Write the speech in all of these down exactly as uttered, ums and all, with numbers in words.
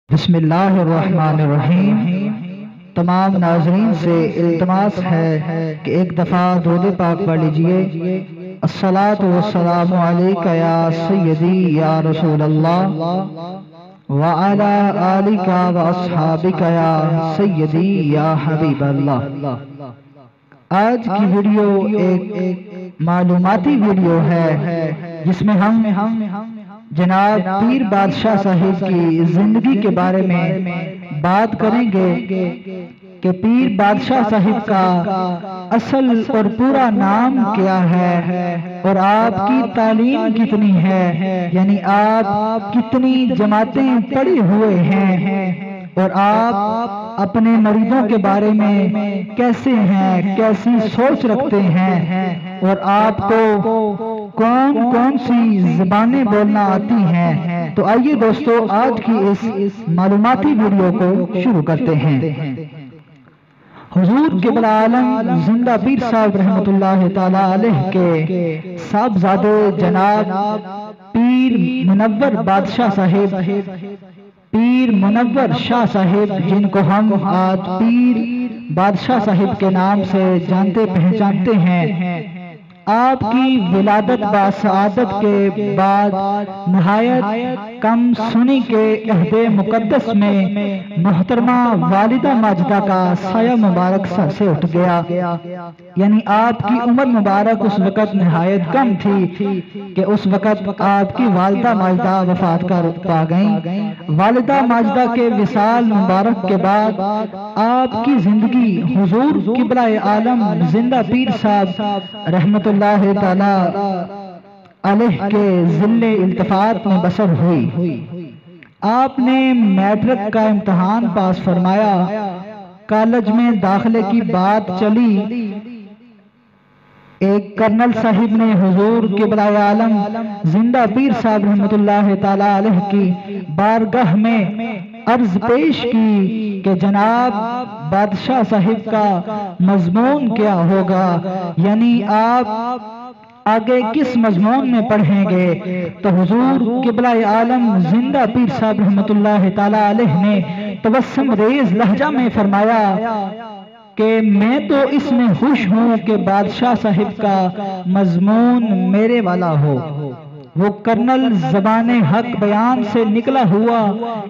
بسم اللہ الرحمن الرحیم۔ تمام ناظرین سے التماس ہے کہ ایک دفعہ درود پاک پڑھ لیجئے۔ الصلاۃ والسلام علیک یا سیدی یا رسول اللہ وعلی آلک واصحابک یا سیدی یا حبیب اللہ۔ آج کی ویڈیو ایک معلوماتی ویڈیو ہے جس میں ہم جناب پیر بادشاہ صاحب کی زندگی کے بارے میں بات کریں گے کہ پیر بادشاہ صاحب کا اصل اور پورا نام کیا ہے اور آپ کی تعلیم کتنی ہے، یعنی آپ کتنی جماعتیں پڑھے ہوئے ہیں اور آپ اپنے مریضوں کے بارے میں کیسے ہیں، کیسی سوچ رکھتے ہیں اور آپ کو کون کون سی زبانیں بولنا آتی ہیں۔ تو آئیے دوستو آج کی اس معلوماتی ویڈیو کو شروع کرتے ہیں۔ حضور قبلہ عالم زندہ پیر صاحب رحمت اللہ تعالی علیہ کے صاحبزادے جناب پیر منور بادشاہ صاحب، پیر منور شاہ صاحب، جن کو ہم آج پیر بادشاہ صاحب کے نام سے جانتے پہچانتے ہیں، آپ کی ولادت باسعادت کے بعد نہایت کم سنی کے عہد مقدس میں محترمہ والدہ ماجدہ کا سایہ مبارک سر سے اٹھ گیا، یعنی آپ کی عمر مبارک اس وقت نہایت کم تھی کہ اس وقت آپ کی والدہ ماجدہ وفات کر پا گئیں۔ والدہ ماجدہ کے وصال مبارک کے بعد آپ کی زندگی حضور قبلہ عالم زندہ پیر صاحب رحمت اللہ اللہ تعالی علیہ کے ذل التفات میں بسر ہوئی۔ آپ نے میٹرک کا امتحان پاس فرمایا، کالج میں داخلے کی بات چلی، ایک کرنل صاحب نے حضور قبلہ عالم زندہ پیر صاحب رحمت اللہ تعالی علیہ کی بارگاہ میں عرض پیش کی کہ جناب بادشاہ صاحب کا مضمون کیا ہوگا، یعنی آپ آگے کس مضمون میں پڑھیں گے؟ تو حضور قبلہ عالم زندہ پیر صاحب رحمت اللہ تعالی علیہ نے تبسم ریز لہجہ میں فرمایا کہ میں تو اس میں خوش ہوں کہ بادشاہ صاحب کا مضمون میرے والا ہو۔ وہ کرنل زبان حق بیان سے نکلا ہوا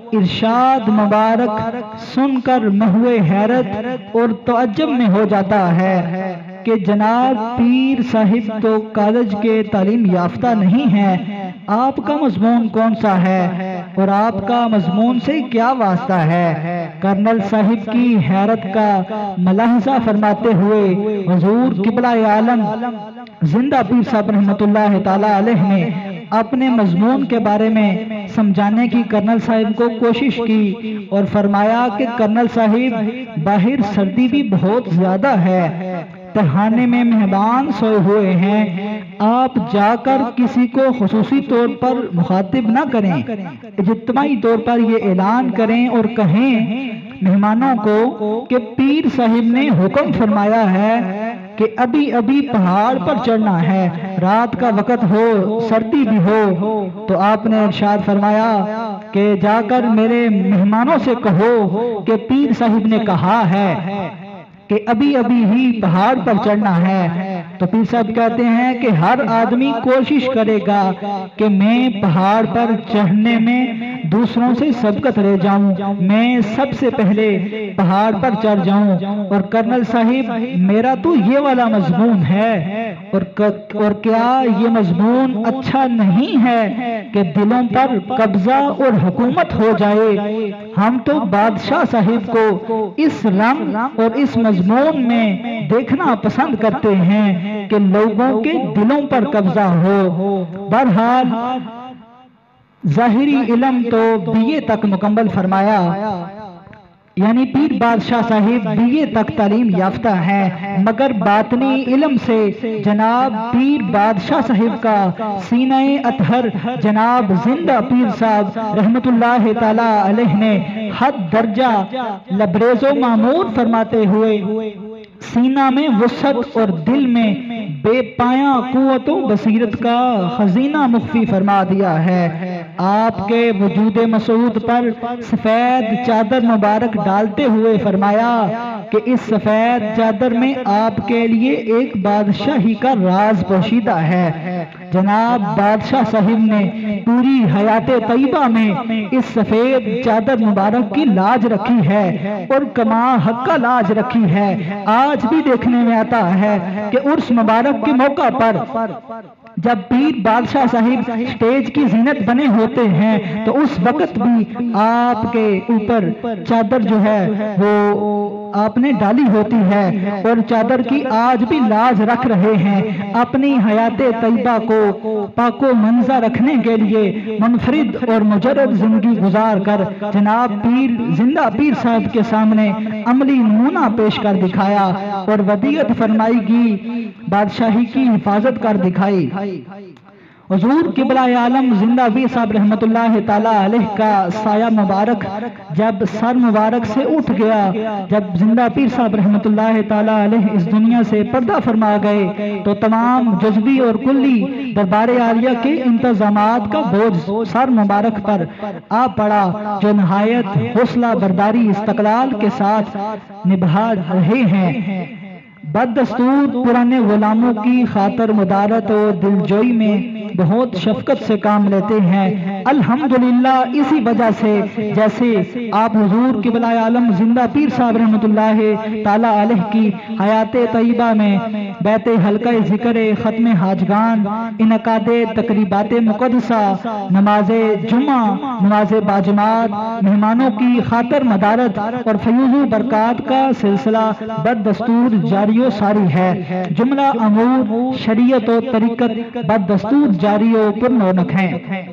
ارشاد مبارک سن کر محو حیرت اور تعجب میں ہو جاتا ہے کہ جناب پیر صاحب تو کالج کے تعلیم یافتہ نہیں ہے، آپ کا مضمون کون سا ہے اور آپ کا مضمون سے کیا واسطہ ہے؟ کرنل صاحب کی حیرت کا ملاحظہ فرماتے ہوئے حضور قبلہ عالم زندہ پیر صاحب رحمت اللہ تعالی علیہ نے اپنے مضمون کے بارے میں سمجھانے کی کرنل صاحب کو کوشش کی اور فرمایا کہ کرنل صاحب باہر سردی بھی بہت زیادہ ہے، تہانے میں مہمان سوئے ہوئے ہیں، آپ جا کر کسی کو خصوصی طور پر مخاطب نہ کریں، اجتماعی طور پر یہ اعلان کریں اور کہیں مہمانوں کو کہ پیر صاحب نے حکم فرمایا ہے کہ ابھی ابھی پہاڑ پر چڑھنا ہے، رات کا وقت ہو، سردی بھی ہو۔ تو آپ نے ارشاد فرمایا کہ جا کر میرے مہمانوں سے کہو کہ پیر صاحب نے کہا ہے کہ ابھی ابھی ہی پہاڑ پر چڑھنا ہے۔ تو پیر صاحب کہتے ہیں کہ ہر آدمی کوشش کرے گا کہ میں پہاڑ پر چڑھنے میں دوسروں سے سبقت لے جاؤں، میں سب سے پہلے پہاڑ پر چڑھ جاؤں، اور کرنل صاحب میرا تو یہ والا مضمون ہے اور اور کیا یہ مضمون اچھا نہیں ہے کہ دلوں پر قبضہ اور حکومت ہو جائے؟ ہم تو بادشاہ صاحب کو اس رنگ اور اس مضمون میں دیکھنا پسند کرتے ہیں کہ لوگوں کے دلوں پر قبضہ ہو۔ بہرحال ظاہری علم تو بی اے تک مکمل فرمایا، یعنی پیر بادشاہ صاحب بی اے تک تعلیم یافتہ ہیں، مگر باطنی علم سے جناب پیر بادشاہ صاحب کا سینہ اطہر جناب زندہ پیر صاحب رحمت اللہ تعالی علیہ نے حد درجہ لبریز و معمور فرماتے ہوئے سینہ میں وسعت اور دل میں بے پایاں قوت و بصیرت کا خزینہ مخفی فرما دیا ہے۔ آپ کے وجود مسعود پر سفید چادر مبارک ڈالتے ہوئے فرمایا کہ اس سفید چادر میں آپ کے لیے ایک بادشاہی کا راز پوشیدہ ہے۔ جناب بادشاہ صاحب نے پوری حیات طیبہ میں اس سفید چادر مبارک کی لاج رکھی ہے اور کما حق کا لاج رکھی ہے۔ آج بھی دیکھنے میں آتا ہے کہ عرس مبارک کے موقع پر جب پیر بادشاہ صاحب سٹیج کی زینت بنے ہوتے ہیں تو اس وقت بھی آپ کے اوپر چادر جو ہے وہ آپ نے ڈالی ہوتی ہے اور چادر کی آج بھی لاج رکھ رہے ہیں۔ اپنی حیات طیبہ کو پاک و منظر رکھنے کے لیے منفرد اور مجرد زندگی گزار کر جناب پیر زندہ پیر صاحب کے سامنے عملی نمونہ پیش کر دکھایا اور ودیعت فرمائی کی بادشاہی کی حفاظت کر دکھائی۔ حضور قبلہ عالم زندہ پیر صاحب رحمت اللہ تعالی علیہ کا سایہ مبارک جب سر مبارک سے اٹھ گیا، جب زندہ پیر صاحب رحمت اللہ تعالی علیہ اس دنیا سے پردہ فرما گئے تو تمام جزوی اور کلی دربار عالیہ کے انتظامات کا بوجھ سر مبارک پر آ پڑا، جو نہایت حوصلہ برداری استقلال کے ساتھ نبھا رہے ہیں۔ بددستور پرانے غلاموں کی خاطر مدارت اور دلجوئی میں بہت شفقت سے کام لیتے ہیں۔ الحمدللہ اسی وجہ سے جیسے آپ حضور قبلہ عالم زندہ پیر صاحب رحمت اللہ تعالی علیہ کی حیات طیبہ میں بیت حلقہ ذکر ختم حاجگان، انعقاد تقریبات مقدسہ، نماز جمعہ، نماز باجماعت، مہمانوں کی خاطر مدارت اور فیوز و برکات کا سلسلہ بددستور جاری و ساری ہے۔ جملہ امور شریعت و طریقت بددستور جاری و پر رونق ہیں۔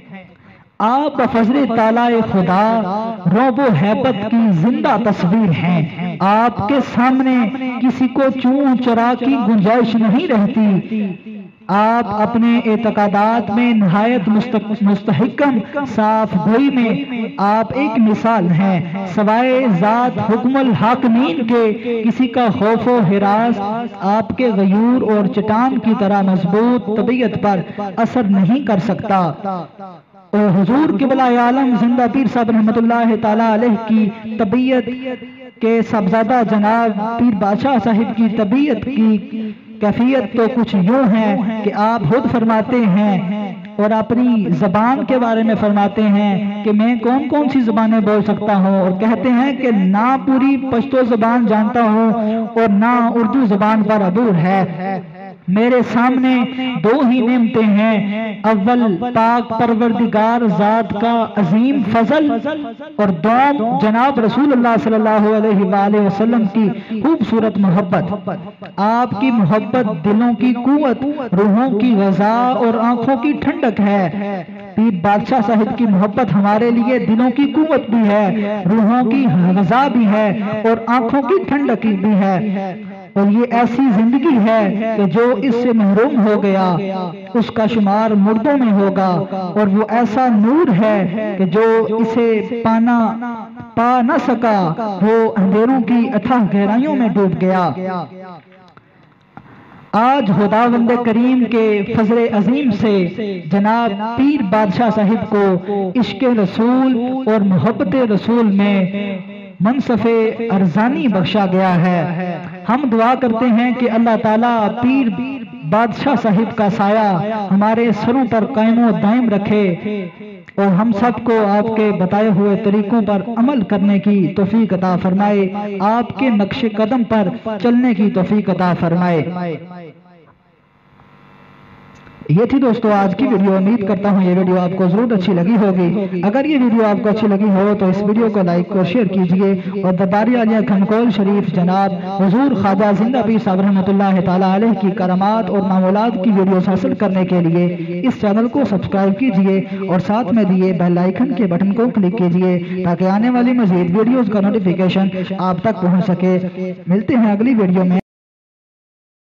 آپ بفضل تعالی خدا روب و حیبت کی زندہ تصویر ہیں۔ آپ کے سامنے کسی کو چون چرا کی گنجائش نہیں رہتی۔ آپ اپنے اعتقادات میں نہایت مستحکم صاف گوئی میں آپ ایک مثال ہیں۔ سوائے ذات حکم الحاکمین کے کسی کا خوف و ہراس آپ کے غیور اور چٹان کی طرح مضبوط طبیعت پر اثر نہیں کر سکتا۔ اور حضور قبلہ عالم زندہ پیر صاحب رحمت اللہ تعالی علیہ کی طبیعت کے صاحبزادہ جناب پیر بادشاہ صاحب کی طبیعت کی کیفیت تو کچھ یوں ہے کہ آپ خود فرماتے ہیں اور اپنی زبان کے بارے میں فرماتے ہیں کہ میں کون کون سی زبانیں بول سکتا ہوں، اور کہتے ہیں کہ نہ پوری پشتو زبان جانتا ہوں اور نہ اردو زبان پر عبور ہے۔ میرے سامنے دو ہی نعمتیں ہیں، اول پاک پروردگار ذات کا عظیم فضل اور دوم جناب رسول اللہ صلی اللہ علیہ وآلہ وسلم کی خوبصورت محبت۔ آپ کی محبت دلوں کی قوت، روحوں کی غذا اور آنکھوں کی ٹھنڈک ہے۔ پیر بادشاہ صاحب کی محبت ہمارے لیے دلوں کی قوت بھی ہے، روحوں کی غذا بھی ہے اور آنکھوں کی ٹھنڈک بھی ہے۔ اور یہ ایسی زندگی ہے کہ جو اس سے محروم ہو گیا اس کا شمار مردوں میں ہوگا، اور وہ ایسا نور ہے کہ جو اسے پانا پا نہ سکا وہ اندھیروں کی اتھاہ گہرائیوں میں ڈوب گیا۔ آج خداوند کریم کے فضل عظیم سے جناب پیر بادشاہ صاحب کو عشق رسول اور محبت رسول میں منصف ارزانی بخشا گیا ہے۔ ہم دعا کرتے ہیں کہ اللہ تعالیٰ پیر بادشاہ صاحب کا سایہ ہمارے سروں پر قائم و دائم رکھے اور ہم سب کو آپ کے بتائے ہوئے طریقوں پر عمل کرنے کی توفیق عطا فرمائے، آپ کے نقش قدم پر چلنے کی توفیق عطا فرمائے۔ یہ تھی دوستو آج کی ویڈیو، امید کرتا ہوں یہ ویڈیو آپ کو ضرور اچھی لگی ہوگی۔ اگر یہ ویڈیو آپ کو اچھی لگی ہو تو اس ویڈیو کو لائک اور شیئر کیجئے، اور دربار عالیہ کھنکول شریف جناب حضور خواجہ زندہ پیر صاحب رحمت اللہ تعالی علیہ کی کرامات اور معمولات کی ویڈیوز حاصل کرنے کے لیے اس چینل کو سبسکرائب کیجئے اور ساتھ میں دیے بیل آئیکن کے بٹن کو کلک کیجئے تاکہ آنے والی مزید ویڈیوز کا نوٹیفیکیشن آپ تک پہنچ سکے۔ ملتے ہیں اگلی ویڈیو میں۔